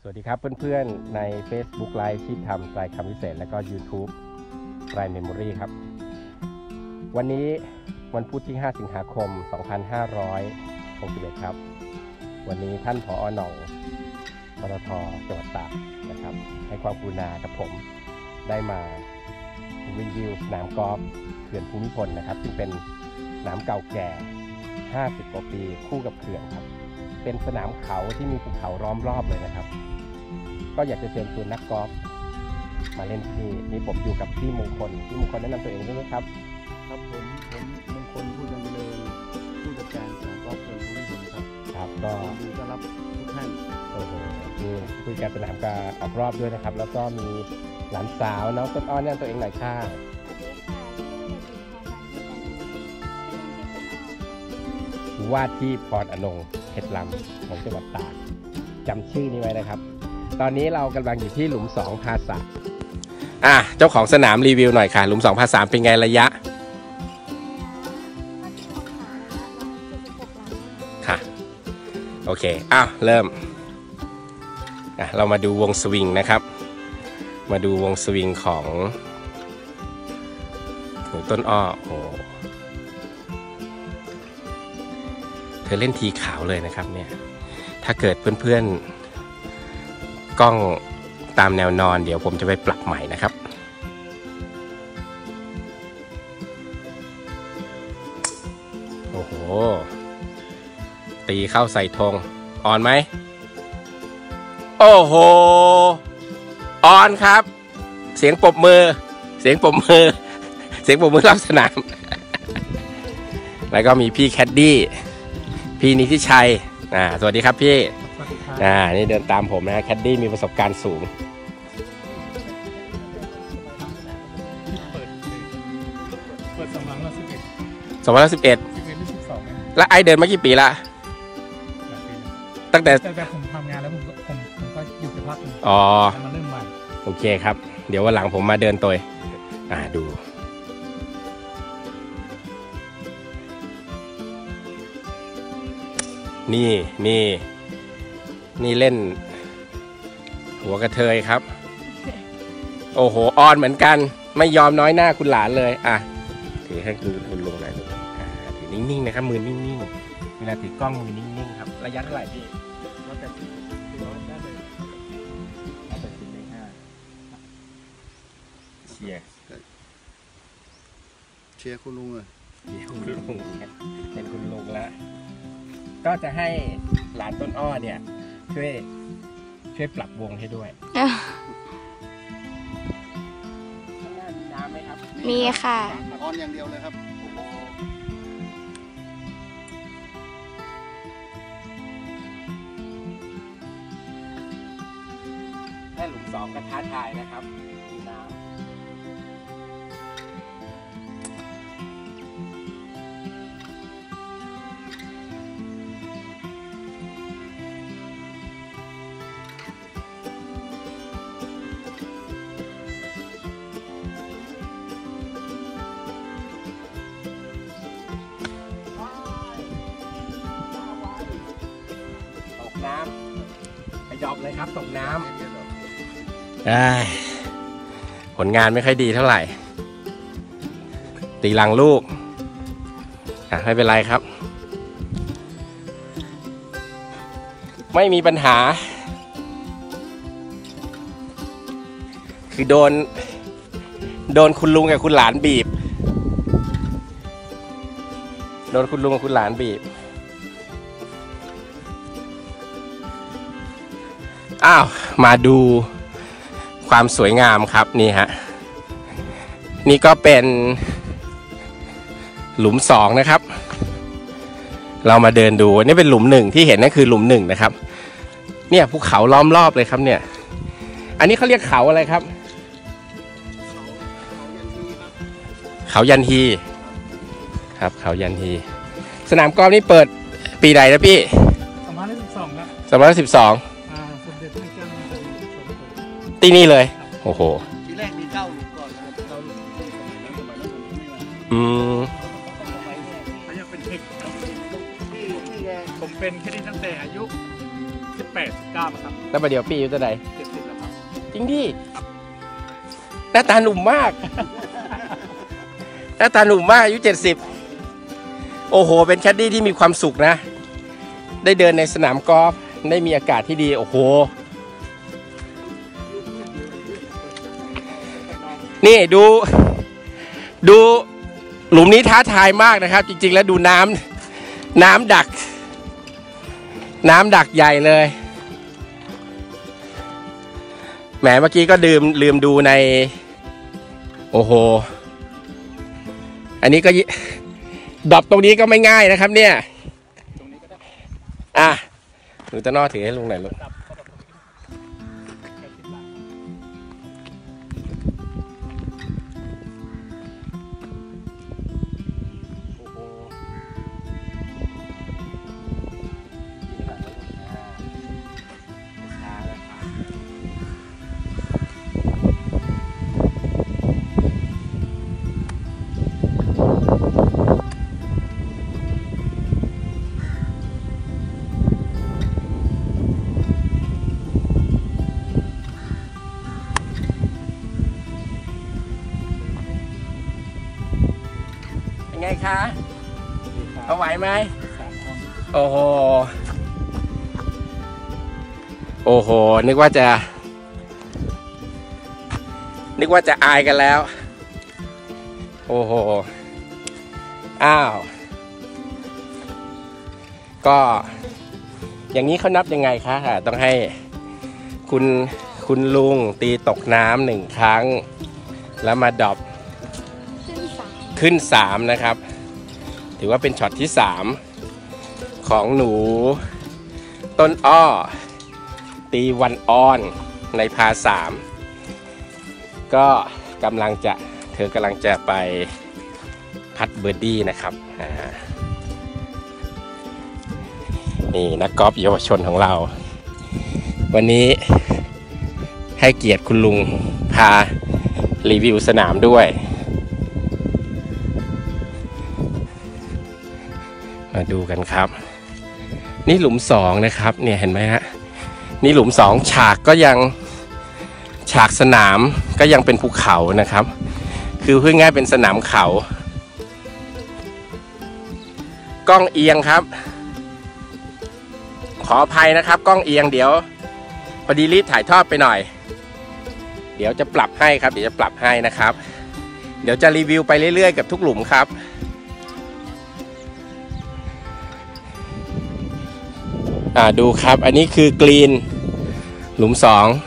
สวัสดีครับเพื่อนๆใน Facebook Live ที่ทำรายคำพิเศษและก็ YouTube ราย Memory ครับวันนี้วันพุธที่5สิงหาคม2561ครับวันนี้ท่านผอ.หน่องปตท.จังหวัดตากนะครับให้ความกรุณากับผมได้มารีวิวสนามกอล์ฟเขื่อนภูมิพลนะครับซึ่งเป็นสนามเก่าแก่50กว่าปีคู่กับเขื่อนครับเป็นสนามเขาที่มีภูเขาล้อมรอบเลยนะครับก็อยากจะเชิญชวนนักกอล์ฟมาเล่นที่นี่ผมอยู่กับพี่มงคลแนะนำตัวเองได้ไหมครับครับผมมงคลผู้จัดเลยผู้จัดการสนามกอล์ฟเขื่อนภูมิพลครับครับก็ดีต้อนรับทุกท่านโอ้โหคือคุยกันสนามการออกรอบด้วยนะครับแล้วก็มีหลานสาวน้องต้นอ้อนแนะนำตัวเองหน่อยค่ะว่าที่พรอนงเพชรลำของจังหวัดตากจำชื่อนี้ไว้นะครับตอนนี้เรากำลังอยู่ที่หลุม2พา3เจ้าของสนามรีวิวหน่อยค่ะหลุม2พา3เป็นไงระยะค่ะโอเคเริ่มเรามาดูวงสวิงนะครับมาดูวงสวิงของต้นอ้อโอ้เธอเล่นทีขาวเลยนะครับเนี่ยถ้าเกิดเพื่อนๆกล้องตามแนวนอนเดี๋ยวผมจะไปปรับใหม่นะครับโอ้โหตีเข้าใส่ธงออนไหมโอ้โหออนครับเสียงปรบมือรอบสนามแล้วก็มีพี่แคดดี้พี่นิติชัยสวัสดีครับพี่นี่เดินตามผมนะแคดดี้มีประสบการณ์สูงเปิด211 แล้วไอเดินมากี่ปีละตั้งแต่ผมทำงานแล้วผมก็หยุดไปพักนึงมาเริ่มใหม่โอเคครับเดี๋ยววันหลังผมมาเดินตัวดูนี่เล่นหัวกระเทยครับโอ้โหออนเหมือนกันไม่ยอมน้อยหน้าคุณหลานเลยถือให้คุณลงหน่อยถือนิ่งๆนะครับมือนิ่งๆเวลาถือกล้องมือนิ่งๆครับระยะเท่าไหร่พี่180 เชียร์คุณลุงเลยเป็นคุณลุงแล้วก็จะให้หลานต้นอ้อเนี่ยช่วยปรับวงให้ด้วยมีน้ำไหมครับมีค่ะออนอย่างเดียวเลยครับแค่หลุม2ก็ท้าทายนะครับมีน้ำไปยอบเลยครับตกน้ำผลงานไม่ค่อยดีเท่าไหร่ตีลังลูกไม่เป็นไรครับไม่มีปัญหาคือโดนคุณลุงกับคุณหลานบีบมาดูความสวยงามครับนี่ฮะนี่ก็เป็นหลุม2นะครับเรามาเดินดูนี่เป็นหลุม1ที่เห็นนั่นคือหลุม1นะครับเนี่ยภูเขาล้อมรอบเลยครับเนี่ยอันนี้เขาเรียกเขาอะไรครับเขายันฮีครับเขายันฮีสนามกอล์ฟนี่เปิดปีใดนะพี่ 2012ครับ 2012ที่นี่เลยโอ้โหทีแรกมี9หลุมก่อนเขายังเป็นเด็กที่ผมเป็นแค่นี้ตั้งแต่อายุ17 89ครับแล้วประเดี๋ยวปีอยู่ตัวใด 70แล้วครับจริงดิหน้าตาหนุ่มมาก หน้าตาหนุ่มมากอายุ70โอ้โหเป็นแคดดี้ที่มีความสุขนะได้เดินในสนามกอล์ฟได้มีอากาศที่ดีโอ้โหนี่ดูหลุมนี้ท้าทายมากนะครับจริงๆแล้วดูน้ำดักใหญ่เลยแหมเมื่อกี้ก็ลืมดูในโอ้โหอันนี้ก็ดรอปตรงนี้ก็ไม่ง่ายนะครับเนี่ยอ่ะหนูจะนอถือให้ลุงหน่อยลูกไงคะเอาไหวไหมโอ้โหนึกว่าจะอายกันแล้วโอ้โหอ้าวก็อย่างนี้เขานับยังไงคะต้องให้คุณลุงตีตกน้ำ1 ครั้งแล้วมาดรอปขึ้น3นะครับถือว่าเป็นช็อตที่3ของหนูต้นอ้อตีวันออนในพา3ก็เธอกำลังจะไปพัดเบอร์ดี้นะครับนี่นักกอล์ฟเยาวชนของเราวันนี้ให้เกียรติคุณลุงพารีวิวสนามด้วยมาดูกันครับนี่หลุม2นะครับเนี่ยเห็นไหมฮะนี่หลุม2ฉากสนามก็ยังเป็นภูเขานะครับคือพูดง่ายเป็นสนามเขากล้องเอียงครับขออภัยนะครับกล้องเอียงเดี๋ยวพอดีรีบถ่ายทอดไปหน่อยเดี๋ยวจะปรับให้ครับเดี๋ยวจะปรับให้นะครับเดี๋ยวจะรีวิวไปเรื่อยๆกับทุกหลุมครับดูครับอันนี้คือกรีนหลุม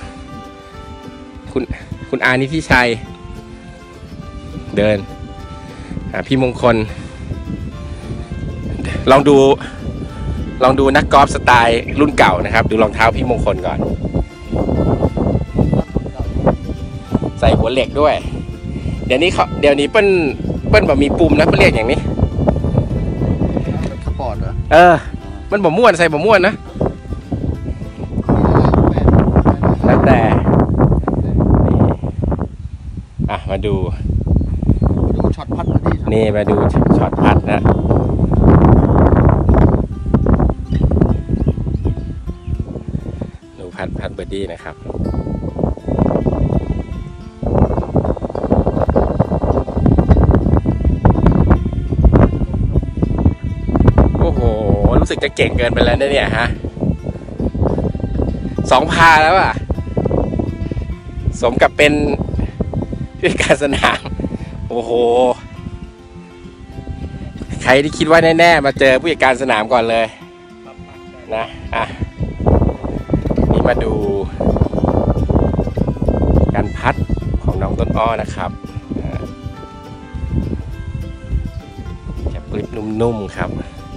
2คุณอานิธิชัยเดินพี่มงคลลองดูนักกอล์ฟสไตล์รุ่นเก่านะครับดูรองเท้าพี่มงคลก่อนใส่หัวเหล็กด้วยเดี๋ยวนี้เปิ้ลแบบมีปุ่มนะเปิ้ลเรียกอย่างนี้สปอร์ตเหรอมันบ่ม่วนใส่บ่ม่วนนะแล้วแต่มาดูช็อตพัดที่นี่มาดูช็อตพัดนะดูพัดเบอร์ดี้นะครับโอ้โหรู้สึกจะเก่งเกินไปแล้วเนี่ยฮะ2 พาแล้วอ่ะสมกับเป็นผู้จัดการสนามโอ้โหใครที่คิดว่าแน่ๆมาเจอผู้จัดการสนามก่อนเลยนะนี่มาดูการพัดของน้องต้นอ้อนะครับจะปลิบนุ่มๆครับ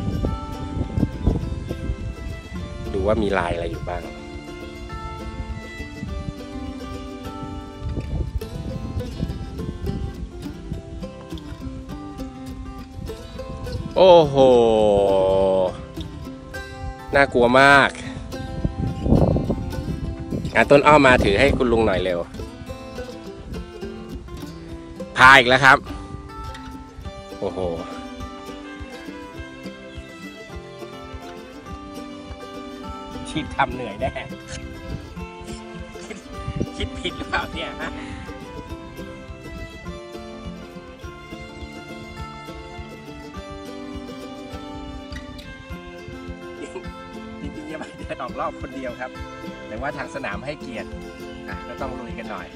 ดูว่ามีลายอะไรอยู่บ้างโอ้โหน่ากลัวมากต้นอ้อมาถือให้คุณลุงหน่อยเร็วพาอีกแล้วครับโอ้โหชีพทำเหนื่อยแน่คิดผิดหรือเปล่าเนี่ยฮะจริงๆจะไปเดินออกรอบคนเดียวครับแต่ว่าทางสนามให้เกียรติก็ต้องลุยกันหน่อย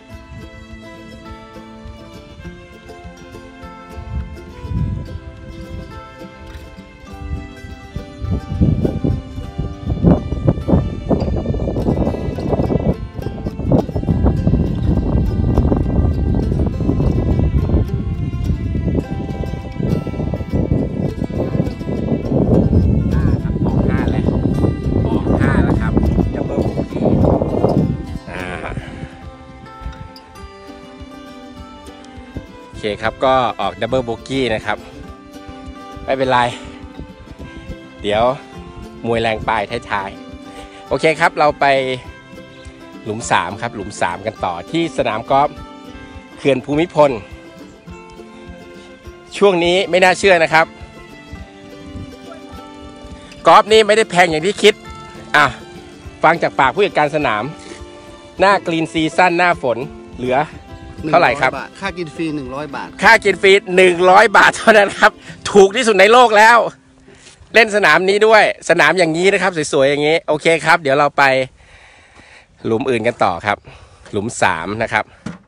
โอเคครับก็ออกดับเบิลโบกี้นะครับไม่เป็นไรเดี๋ยวมวยแรงปลายท้ายๆโอเคครับเราไปหลุม3ครับหลุม3กันต่อที่สนามกอล์ฟเขื่อนภูมิพลช่วงนี้ไม่น่าเชื่อนะครับกอล์ฟนี่ไม่ได้แพงอย่างที่คิดฟังจากปากผู้จัดการสนามหน้ากรีนซีซั่นหน้าฝนเหลือเท่าไหร่ครับค่ากินฟรี100 บาทค่ากินฟรี100 บาทเท่านั้นครับถูกที่สุดในโลกแล้วเล่นสนามนี้ด้วยสนามอย่างนี้นะครับสวยๆอย่างนี้โอเคครับเดี๋ยวเราไปหลุมอื่นกันต่อครับหลุม3นะครับ